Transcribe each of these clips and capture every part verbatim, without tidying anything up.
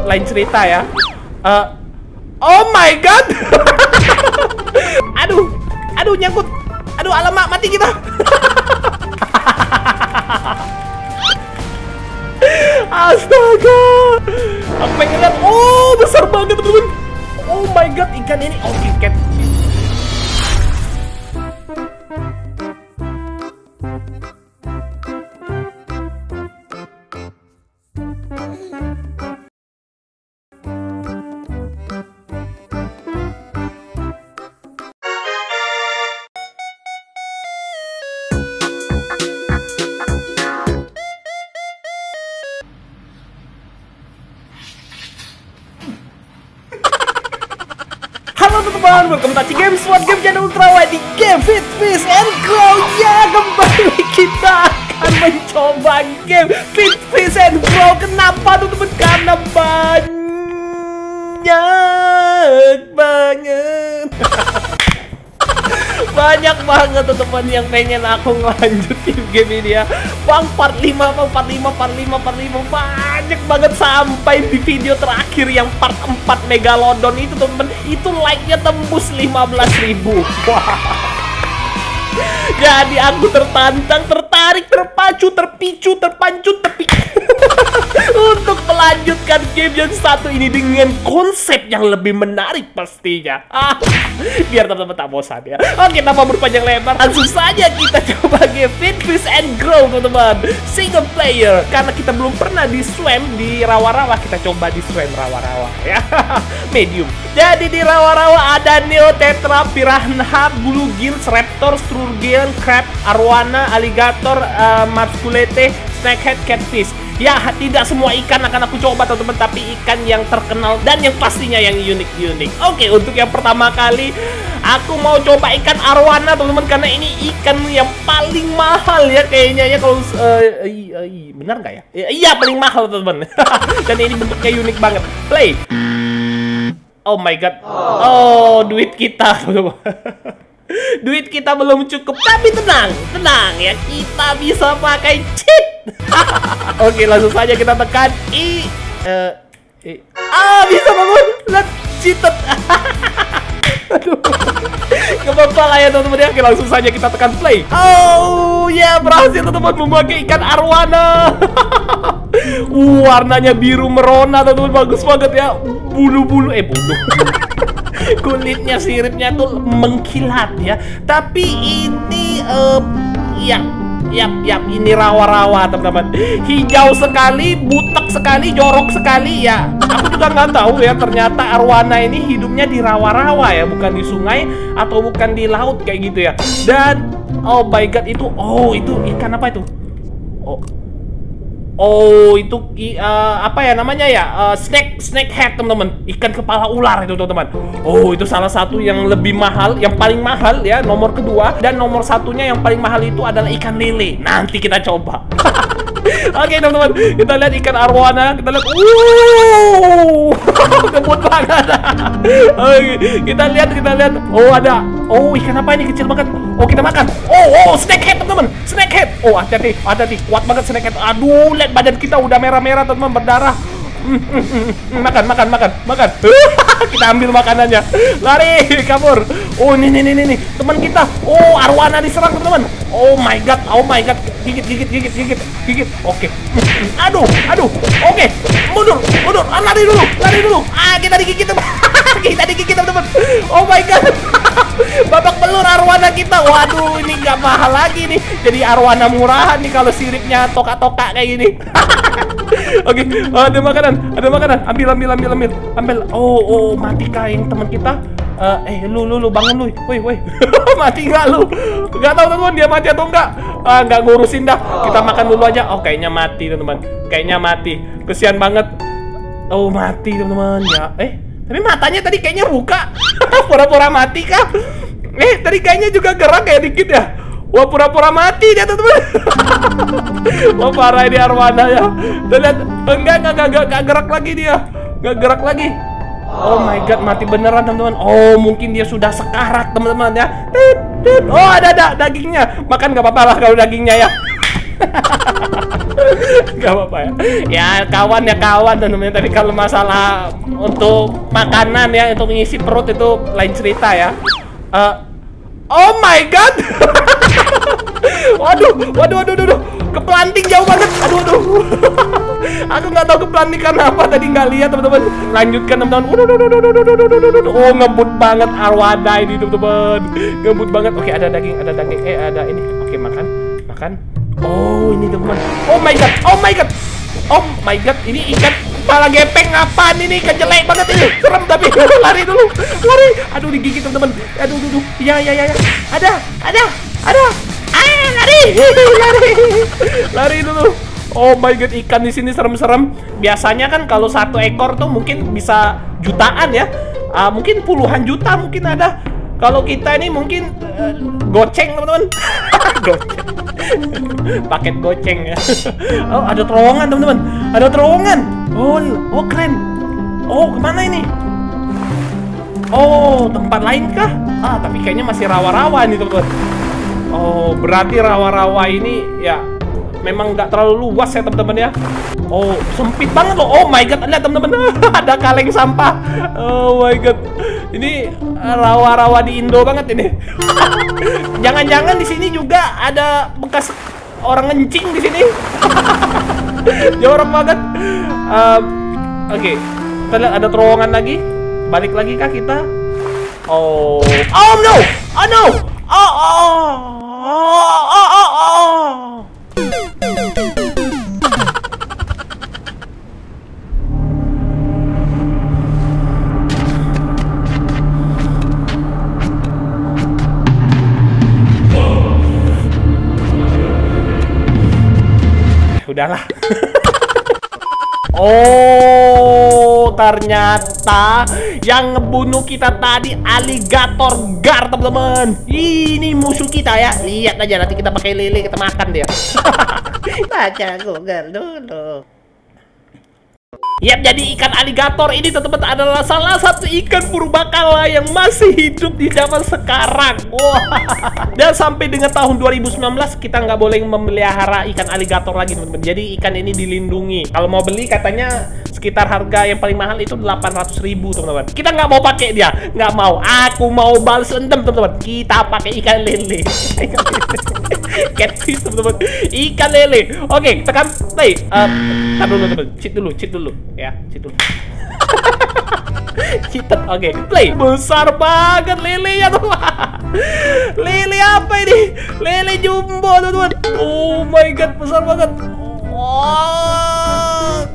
lain cerita ya. Uh, oh my god. Aduh, aduh nyangkut. Aduh alamak, mati kita. Astaga. Aku pengen lihat. Oh besar banget teman-teman. Oh my god, ikan ini. Oh ikan. Halo teman-teman, welcome to Games What Game Channel Ultrawide di game Feed Fish and Grow. Ya, kembali kita akan mencoba game Feed Fish and Grow. Kenapa teman-teman? Karena banyak banget banyak banget teman-teman yang pengen aku ngelanjutin game ini ya. Bang, part lima, part lima, part lima, part lima, banyak banget sampai di video terakhir yang part empat Megalodon itu teman-teman, itu like-nya tembus lima belas ribu. Wah. Jadi aku tertantang, tertarik, terpacu, terpicu, terpancut, terpicu untuk melanjutkan game yang satu ini dengan konsep yang lebih menarik pastinya. Ah, biar teman-teman tak bosan ya. Oke, tanpa berpanjang lebar, langsung saja kita coba game Feed Fish and Grow teman-teman, single player. Karena kita belum pernah di swim di rawa-rawa, kita coba di swim rawa-rawa ya. Medium. Jadi di rawa-rawa ada Neo, Tetra, Piranha, Bluegills, Raptor, Sturgeon, Crab, Arowana, Alligator, uh, Marsculete, Snakehead, Catfish. Ya, tidak semua ikan akan aku coba teman-teman, tapi ikan yang terkenal dan yang pastinya yang unik-unik. Oke, untuk yang pertama kali aku mau coba ikan arowana teman-teman, karena ini ikan yang paling mahal ya kayaknya ya. Kalau uh, uh, uh, benar nggak ya? Iya, paling mahal teman-teman. Dan ini bentuknya unik banget. Play. Oh my god. Oh, duit kita teman-teman. Duit kita belum cukup, tapi tenang, tenang ya, kita bisa pakai cheat. Oke, langsung saja kita tekan I, uh, I. Ah, bisa bangun, lihat cheated. Aduh, nggak apa-apa lah ya teman-teman ya. Oke, langsung saja kita tekan play. Oh ya, berhasil teman-teman memakai ikan arowana. uh, warnanya biru merona teman-teman, bagus banget ya. Bulu-bulu, eh bulu. Kulitnya, siripnya tuh mengkilat ya. Tapi ini uh, ya, ya, ya, ini rawa-rawa teman-teman. Hijau sekali, butek sekali, jorok sekali ya. Aku juga nggak tahu ya, ternyata arowana ini hidupnya di rawa-rawa ya, bukan di sungai atau bukan di laut kayak gitu ya. Dan oh my god, itu oh itu ikan apa itu? Oh. Oh, itu uh, apa ya namanya ya? Uh, snake snakehead teman-teman, ikan kepala ular itu teman-teman. Oh, itu salah satu yang lebih mahal, yang paling mahal ya, nomor kedua. Dan nomor satunya yang paling mahal itu adalah ikan lele. Nanti kita coba. Oke teman-teman, kita lihat ikan arowana, kita lihat. Uh, kebut banget. Oke, kita lihat, kita lihat. Oh ada. Oh, ikan apa ini, kecil banget. Oh, kita makan. Oh, oh, snakehead teman-teman, snakehead. Oh, hati-hati, hati-hati, kuat banget snakehead. Aduh, lihat badan kita udah merah-merah teman-teman, berdarah. Mm, mm, mm, mm. Makan, makan, makan, makan. Kita ambil makanannya. Lari, kabur. Oh, ini, ini, ini, ini. Teman kita. Oh, arowana diserang teman-teman. Oh my god, oh my god. Gigit, gigit, gigit, gigit, gigit. Oke. Aduh, aduh. Oke, mundur, mundur. Ah, lari dulu, lari dulu. Ah, kita digigit teman. Kita digigit teman-teman. Oh my god. Babak belur arowana kita. Waduh, ini nggak mahal lagi nih. Jadi arowana murahan nih kalau siripnya toka-toka kayak gini. Oke, oh, ada makanan, ada makanan. Ambil, ambil, ambil, ambil, ambil. Oh, oh, mati kah yang teman kita? Uh, eh, lu, lu, lu, bangun lu. Woi, woi. Mati nggak lu? Nggak tahu teman, dia mati atau enggak? Ah, nggak ngurusin dah. Kita makan dulu aja. Oh, kayaknya mati teman-teman. Kayaknya mati. Kesian banget. Oh, mati teman-teman. Ya, eh, tapi matanya tadi kayaknya buka. Pura-pura mati kah? Eh, tadi kayaknya juga gerak kayak dikit ya. Wah, pura-pura mati dia teman-teman. Wah, parah ini arowana ya. Dan lihat, enggak, enggak, enggak, enggak gerak lagi dia. Enggak gerak lagi. Oh my god, mati beneran teman-teman. Oh, mungkin dia sudah sekarat teman-teman ya. Oh, ada, ada dagingnya. Makan nggak apa-apa lah kalau dagingnya ya. Gak apa-apa ya. Ya kawan ya kawan teman-teman. Tapi kalau masalah untuk makanan ya, untuk mengisi perut itu lain cerita ya. Uh, oh my god. Waduh, waduh, waduh, waduh, keplanting jauh banget. Aduh, aduh. Aku nggak tahu keplantingan apa tadi, nggak lihat teman-teman. Lanjutkan teman-teman. Oh ngebut banget arwada ini teman-teman. Ngebut banget. Oke ada daging, ada daging. Eh ada ini. Oke makan, makan. Oh ini teman-teman. Oh my god, oh my god, oh my god. Ini ikan kepala gepeng apaan ini? Ikan jelek banget ini. Serem tapi lari dulu, lari. Aduh digigit teman-teman. Aduh, aduh, aduh. Ya, ya, ya, ya. Ada, ada, ada. Ah, lari, lari, lari dulu. Oh my god, ikan di sini serem-serem. Biasanya kan kalau satu ekor tuh mungkin bisa jutaan ya. Uh, mungkin puluhan juta mungkin ada. Kalau kita ini mungkin uh, goceng teman-teman. Goceng. Paket goceng ya. Oh ada terowongan teman-teman. Ada terowongan. Oh, oh keren. Oh kemana ini? Oh tempat lain kah? Ah tapi kayaknya masih rawa-rawa nih teman-teman. Oh berarti rawa-rawa ini ya memang nggak terlalu luas ya teman-teman ya. Oh sempit banget loh. Oh my god, lihat teman-teman. Ada kaleng sampah. Oh my god, ini rawa-rawa di Indo banget ini. Jangan-jangan di sini juga ada bekas orang ngencing di sini. Jorok banget. um, Oke okay. Kita lihat ada terowongan lagi. Balik lagi kah kita? Oh oh no, oh no, oh oh oh oh oh, oh. Udahlah. Oh, ternyata yang ngebunuh kita tadi aligator gar, teman-teman. Ini musuh kita ya. Lihat aja nanti kita pakai lele kita makan dia. Baca Google dulu. Yap, jadi ikan aligator ini teman-teman adalah salah satu ikan purbakala yang masih hidup di zaman sekarang. Wah. Dan sampai dengan tahun dua ribu sembilan belas kita nggak boleh memelihara ikan aligator lagi teman-teman. Jadi ikan ini dilindungi. Kalau mau beli katanya sekitar harga yang paling mahal itu delapan ratus ribu teman-teman. Kita nggak mau pakai dia, nggak mau. Aku mau balas dendam teman-teman. Kita pakai ikan lele. Catfish teman-teman. Ikan lele. Oke, tekan play. Uh, tar dulu teman-teman. Cheat dulu, cheat dulu. Ya, cheat dulu. Cheated. Oke, play. Besar banget lele ya teman-teman. Lele apa ini? Lele jumbo teman-teman. Oh my god, besar banget. Wow.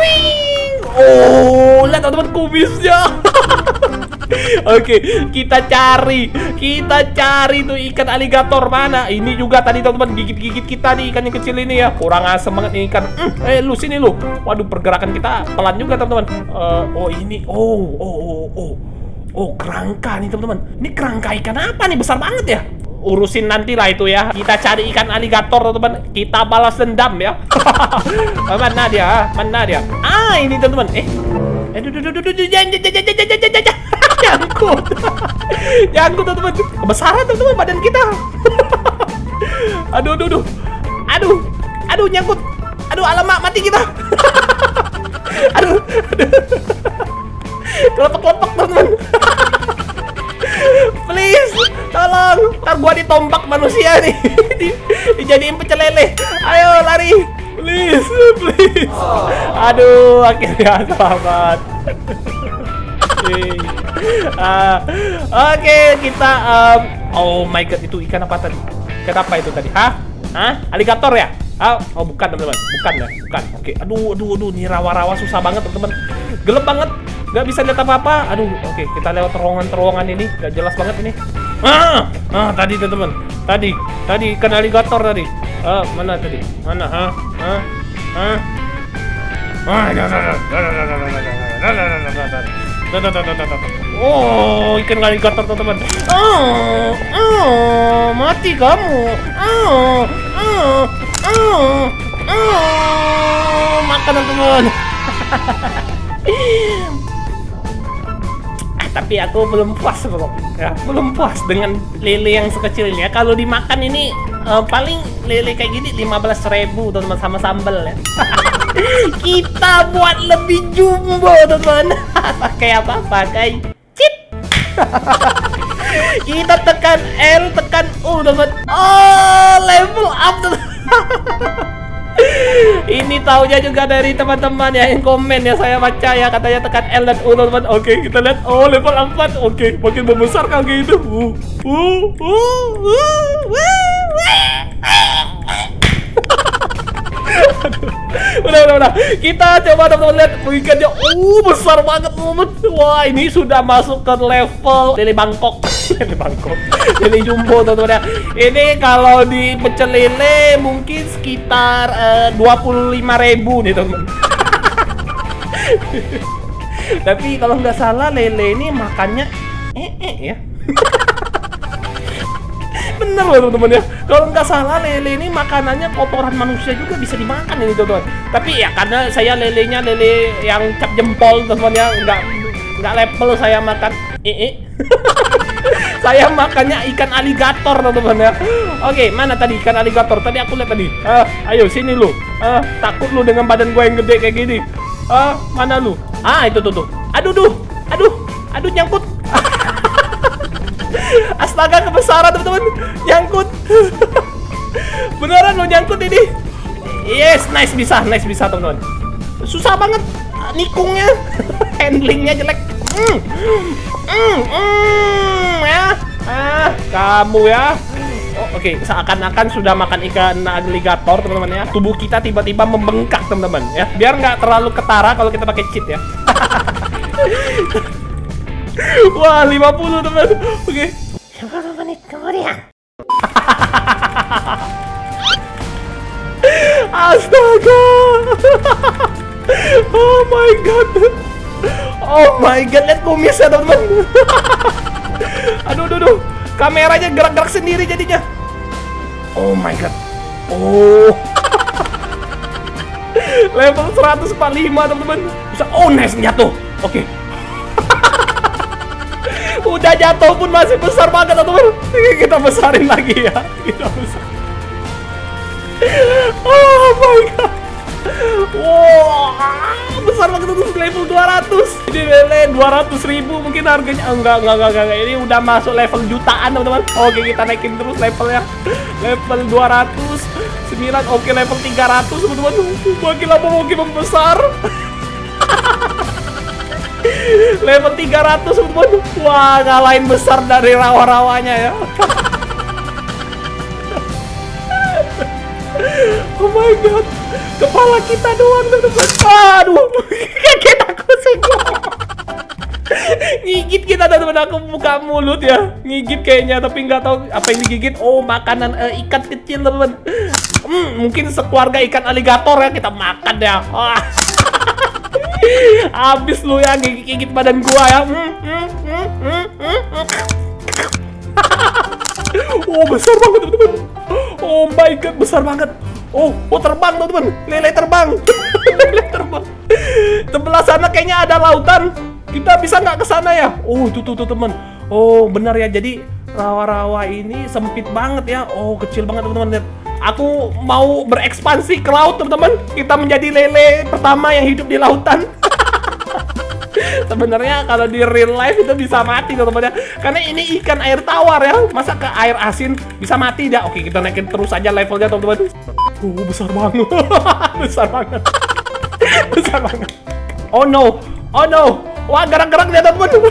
Oh, lihat teman-teman kumisnya. Oke, kita cari, kita cari tuh ikan aligator mana? Ini juga tadi teman-teman gigit-gigit kita nih ikan yang kecil ini ya. Kurang asem banget nih ikan. Mm, eh lu sini lu. Waduh, pergerakan kita pelan juga teman-teman. Uh, oh ini, oh, oh, oh, oh, oh kerangka nih teman-teman. Ini kerangka ikan apa nih? Besar banget ya. Urusin nanti lah itu ya. Kita cari ikan aligator teman-teman. Kita balas dendam ya. Mana dia? Mana dia? Ah ini teman-teman. Eh, eh, duh, duh, duh, duh, jangan, jangan, jangan, jangan, jangan, jangan. Nyangkut. Nyangkut teman-teman. Kebesaran teman-teman badan kita. Aduh, aduh, aduh. Aduh, aduh nyangkut. Aduh, alamak mati kita. Aduh, aduh. Kelepek-kelepek teman-teman. Please, tolong. Ntar gua ditombak manusia nih. Dijadiin pecel lele. Ayo lari. Please, please. Aduh, akhirnya selamat. Uh, Oke, okay, kita um, oh my god, itu ikan apa tadi? Ikan apa itu tadi? Hah? Hah? Aligator ya? Ah, oh bukan teman-teman, bukan ya, bukan. Oke, okay. aduh, aduh, aduh, nih rawa-rawa susah banget teman-teman, gelap banget, nggak bisa lihat apa-apa. Aduh, oke, okay, kita lewat terowongan-terowongan ini, nggak jelas banget ini. Ah, ah tadi teman-teman, tadi, tadi ikan aligator tadi. Ah, mana tadi? Mana? Hah? Hah? Hah? Oh, ikan aligator teman-teman. Oh, oh, mati kamu. Oh, oh, oh, oh, makan teman-teman. Ah, tapi aku belum puas bro. Ya, belum puas dengan lele yang sekecil ini ya. Kalau dimakan ini uh, paling lele kayak gini lima belas ribu teman-teman sama sambel ya. Kita buat lebih jumbo teman-teman. Pakai apa? Pakai chip. Kita tekan L, tekan U teman-teman. Oh, level up teman-teman. Ini taunya juga dari teman-teman ya yang komen ya, saya baca ya, katanya tekan L dan U teman-teman. Oke, kita lihat. Oh, level empat. Oke, makin membesar kan gitu. Uh, uh, uh, uh, uh. Udah, udah, udah. Kita coba teman-teman lihat ikannya. Uh, besar banget teman-teman. Wah, ini sudah masuk ke level lele Bangkok. Lele Bangkok. Lele jumbo teman-teman ya. Ini kalau di pecel lele mungkin sekitar uh, dua puluh lima ribu nih teman-teman. Tapi kalau nggak salah lele ini makannya eh eh ya. Bener loh teman-teman ya. Kalau nggak salah lele ini makanannya kotoran manusia juga bisa dimakan ini teman-teman. Tapi ya karena saya lelenya lele yang cap jempol teman-teman ya, nggak nggak level saya makan eh eh. Saya makannya ikan aligator teman-teman ya. Oke, mana tadi ikan aligator? Tadi aku lihat tadi. Ah, ayo sini lu. Ah, takut lu dengan badan gue yang gede kayak gini. Ah, mana lu? Ah, itu tuh tuh. Aduh duh. Aduh. Aduh nyangkut. Astaga, kebesaran teman-teman. Nyangkut. Beneran lo nyangkut ini. Yes, nice bisa, nice bisa teman-teman. Susah banget nikungnya. Handlingnya jelek. Mm. Mm, mm, ya. Ah, kamu ya. Oh, oke, okay. Seakan-akan sudah makan ikan aligator teman-teman ya. Tubuh kita tiba-tiba membengkak teman-teman ya. Biar nggak terlalu ketara kalau kita pakai cheat ya. Wah, lima puluh teman. Oke. Okay. sepuluh menit kemudian. Astaga. Oh my god. Oh my god, lihat kumisnya teman-teman. Aduh, aduh, aduh. Kameranya gerak-gerak sendiri jadinya. Oh my god. Oh. Level seratus empat puluh lima teman-teman. Bisa. Oh, nice jatuh. Oke. Okay. Udah jatuh pun masih besar banget teman-teman. Kita besarin lagi ya. Kita besar. Oh my god. Wow, besar banget tuh, level dua ratus. Ini lele dua ratus ribu mungkin harganya. Enggak, enggak, enggak, enggak. Ini udah masuk level jutaan teman-teman. Oke, kita naikin terus levelnya. Level dua ratus sembilan. Oke, level tiga ratus teman-teman. Makin lama makin membesar. Level tiga ratus teman-teman. Wah, ngalahin besar dari rawa-rawanya ya. Oh my god. Kepala kita doang teman-teman. Aduh, kaget aku semua. Ngigit kita teman-teman, aku buka mulut ya. Ngigit kayaknya, tapi nggak tahu apa yang digigit. Oh, makanan uh, ikan kecil teman-teman. Hmm, mungkin sekeluarga ikan aligator ya, kita makan ya. Wah. Habis lu ya gigit-gigit badan gua ya. Hmm, hmm, hmm, hmm, hmm, hmm. Oh, besar banget teman-teman. Oh my god, besar banget. Oh, oh terbang teman-teman. Lele terbang. Lele terbang. Sebelah sana kayaknya ada lautan. Kita bisa nggak ke sana ya? Oh, tuh tuh tuh teman. Oh, benar ya. Jadi rawa-rawa ini sempit banget ya. Oh, kecil banget teman-teman. Lihat. Aku mau berekspansi ke laut teman-teman. Kita menjadi lele pertama yang hidup di lautan. Sebenarnya kalau di real life itu bisa mati teman-teman ya. Karena ini ikan air tawar ya. Masa ke air asin bisa mati dah. Oke, kita naikin terus aja levelnya teman-teman. Oh, besar banget. Besar banget. Besar banget. Oh no. Oh no. Wah, gerak-gerak dia teman-teman.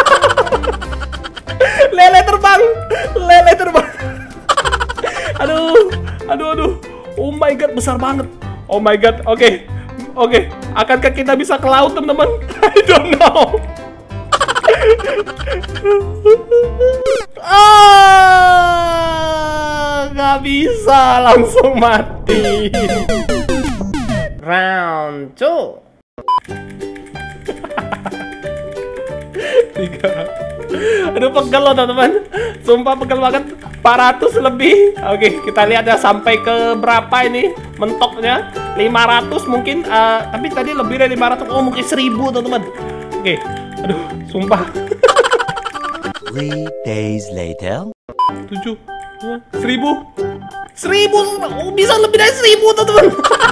Lele terbang. Lele terbang. Aduh. Aduh, aduh. Oh my god, besar banget. Oh my god. Oke. Okay. Oke, okay. Akankah kita bisa ke laut, teman-teman? I don't know. Ah, nggak bisa, langsung mati. Round two. Tiga. Aduh, pegel loh teman-teman. Sumpah pegel banget. empat ratus lebih. Oke, kita lihat ya sampai ke berapa ini mentoknya. lima ratus mungkin. uh, Tapi tadi lebih dari lima ratus. Oh, mungkin seribu teman-teman. Oke. Aduh, sumpah. Three days later. tujuh, Seribu. Seribu. Oh, bisa lebih dari seribu teman-teman.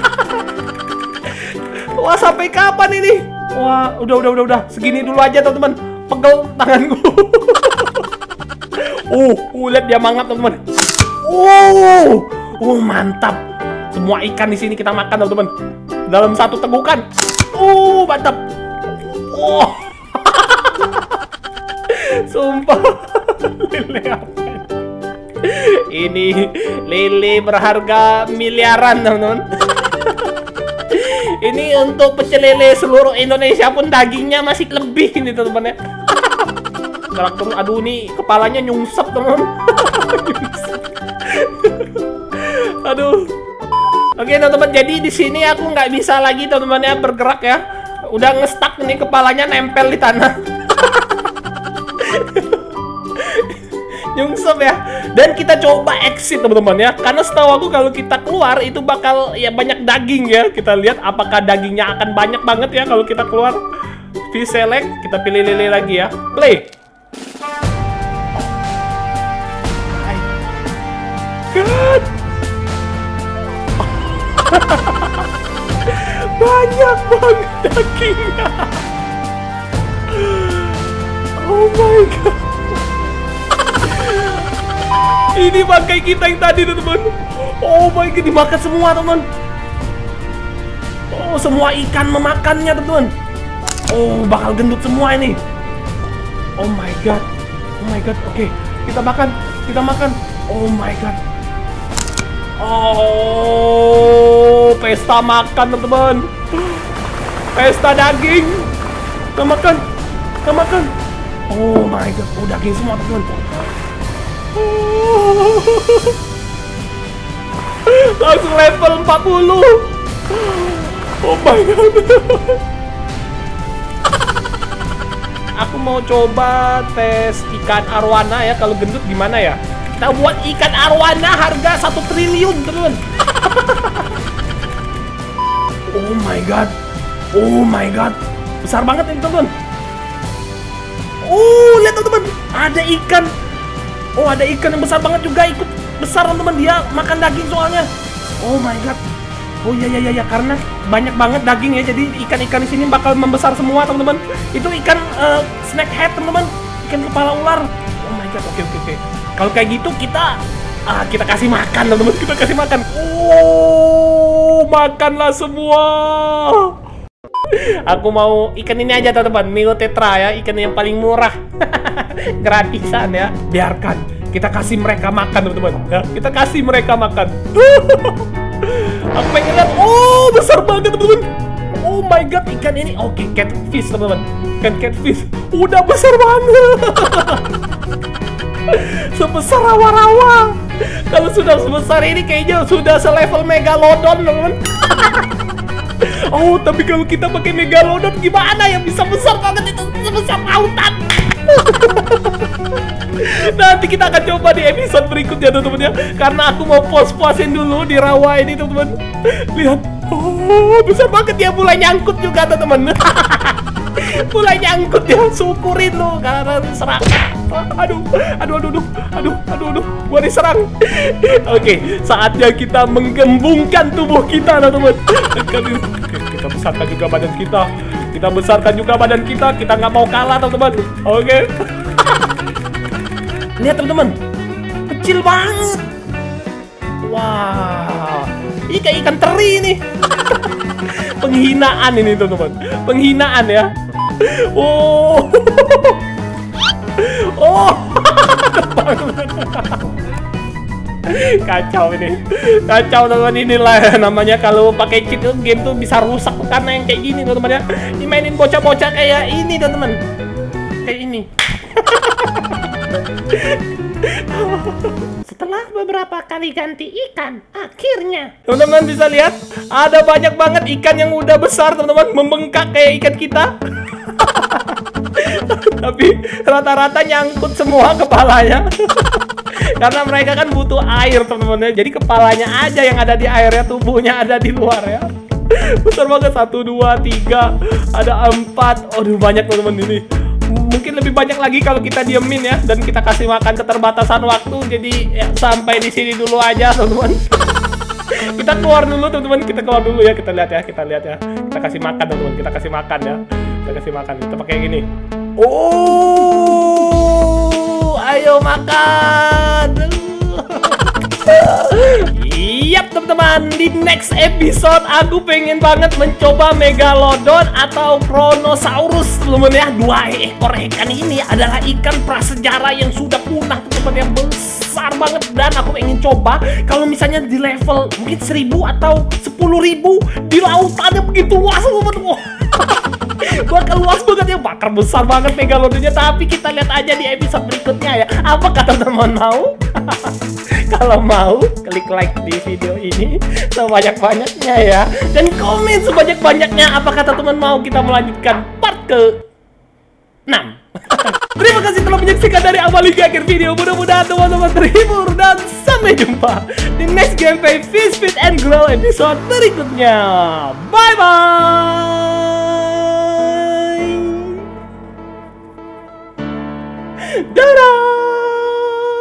Wah, sampai kapan ini? Wah, udah, udah, udah, udah. Segini dulu aja teman-teman. Pegel tanganku. uh, uh, lihat dia mangap teman-teman. Uh, uh, mantap. Semua ikan di sini kita makan teman-teman. Dalam satu tegukan. Uh, mantap. Oh. Sumpah. Lele apa? Ini lele berharga miliaran teman-teman. Ini untuk pecel lele seluruh Indonesia pun dagingnya masih lebih ini teman-teman ya. Gerak terus, aduh ini kepalanya nyungsep teman-teman. Aduh. Oke teman-teman, jadi di sini aku nggak bisa lagi teman-teman ya bergerak ya. Udah ngestak ini kepalanya nempel di tanah. Nyungsep ya. Dan kita coba exit teman-teman ya. Karena setahu aku kalau kita keluar itu bakal ya banyak daging ya. Kita lihat apakah dagingnya akan banyak banget ya kalau kita keluar. Fish select, kita pilih lele lagi ya. Play. God. Banyak banget dagingnya. Oh my god. Ini bangkai kita yang tadi teman-teman. Oh my god, dimakan semua teman. Oh, semua ikan memakannya teman-teman. Oh, bakal gendut semua ini. Oh my god. Oh my god. Oke, kita makan. Kita makan. Oh my god. Oh, pesta makan teman-teman. Pesta daging. Kita makan. Kita makan. Oh my god. Oh, daging semua teman-teman. Oh. Langsung level empat puluh. Oh my god. Aku mau coba tes ikan arwana ya. Kalau gendut gimana ya? Kita buat ikan arwana harga satu triliun teman. Oh my god. Oh my god. Besar banget ini teman. Oh, lihat teman-teman. Ada ikan. Oh, ada ikan yang besar banget juga ikut besar teman-teman. Dia makan daging soalnya. Oh my god. Oh iya iya iya, karena banyak banget daging ya. Jadi ikan-ikan di sini bakal membesar semua teman-teman. Itu ikan uh, snakehead teman-teman. Ikan kepala ular. Oh my god. Oke oke oke. Kalau kayak gitu kita ah, kita kasih makan teman-teman. Kita kasih makan. Oh, makanlah semua. Aku mau ikan ini aja teman-teman, Neo Tetra ya, ikan yang paling murah. Gratisan ya. Biarkan kita kasih mereka makan teman-teman ya. Kita kasih mereka makan. Aku pengen lihat. Oh, besar banget teman-teman. Oh my god, ikan ini. Oke, okay, catfish teman-teman. Ikan catfish udah besar banget. Sebesar rawa-rawa. Kalau sudah sebesar ini kayaknya sudah selevel megalodon teman-teman. Oh, tapi kalau kita pakai megalodon gimana ya? Bisa besar banget itu, sebesar lautan. Nanti kita akan coba di episode berikutnya teman-teman ya. Karena aku mau pos-posin dulu di rawa ini teman-teman. Lihat. Oh, besar banget dia, mulai nyangkut juga teman-teman. Mulai nyangkut ya, syukurin lo karena serang. Aduh, aduh, aduh, aduh, aduh, aduh, aduh, gua diserang. Oke, saatnya kita menggembungkan tubuh kita, teman-teman. Kita besarkan juga badan kita. Kita besarkan juga badan kita. Kita nggak mau kalah, teman-teman. Oke. Lihat, teman-teman, kecil banget. Wah, ini kayak ikan teri nih. Penghinaan ini teman-teman, penghinaan ya. Oh, oh, kacau ini, kacau teman-teman. Inilah namanya kalau pakai cheat itu game tuh bisa rusak karena yang kayak gini teman-teman ya. Dimainin bocah-bocah kayak ini teman-teman, kayak ini. Setelah beberapa kali ganti ikan, akhirnya teman-teman bisa lihat ada banyak banget ikan yang udah besar teman-teman, membengkak kayak ikan kita. Tapi rata-rata nyangkut semua kepalanya. Karena mereka kan butuh air teman-teman ya. Jadi kepalanya aja yang ada di air ya, tubuhnya ada di luar ya. Besar banget, satu, dua, tiga, ada empat. Aduh banyak teman-teman ini. mungkin lebih banyak lagi kalau kita diemin ya, dan kita kasih makan keterbatasan waktu. Jadi ya, sampai di sini dulu aja teman-teman. Kita keluar dulu teman-teman, kita keluar dulu ya, kita lihat ya, kita lihat ya. Kita kasih makan teman-teman, kita kasih makan ya. Kita kasih makan, kita pakai gini. Oh, ayo makan. Yap teman-teman, di next episode aku pengen banget mencoba Megalodon atau Kronosaurus teman-teman ya. Dua ekor ikan ini adalah ikan prasejarah yang sudah punah teman-teman, yang besar banget. Dan aku pengen coba kalau misalnya di level mungkin seribu atau sepuluh ribu di lautannya begitu luas teman-teman. Bakal luas banget ya, bakal besar banget Megalodonnya. Tapi kita lihat aja di episode berikutnya ya. Apa kata teman mau? Kalau mau, klik like di video ini sebanyak-banyaknya ya. Dan komen sebanyak-banyaknya apa kata teman mau kita melanjutkan part ke enam. Terima kasih telah menyaksikan dari awal hingga akhir video. Mudah-mudahan teman-teman terhibur. Dan sampai jumpa di next gameplay Fish Feed and Grow episode berikutnya. Bye-bye. Dadah.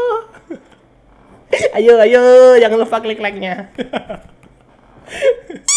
Ayo, ayo, jangan lupa klik like-nya.